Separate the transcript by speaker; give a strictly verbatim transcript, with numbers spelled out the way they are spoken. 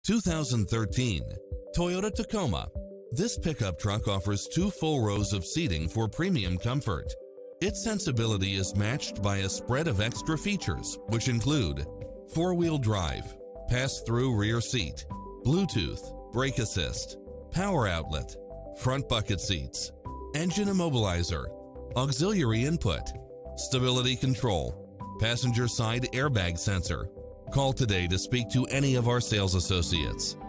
Speaker 1: two thousand thirteen Toyota Tacoma. This pickup truck offers two full rows of seating for premium comfort. Its sensibility is matched by a spread of extra features, which include four-wheel drive, pass-through rear seat, Bluetooth, brake assist, power outlet, front bucket seats, engine immobilizer, auxiliary input, stability control, passenger side airbag sensor. Call today to speak to any of our sales associates.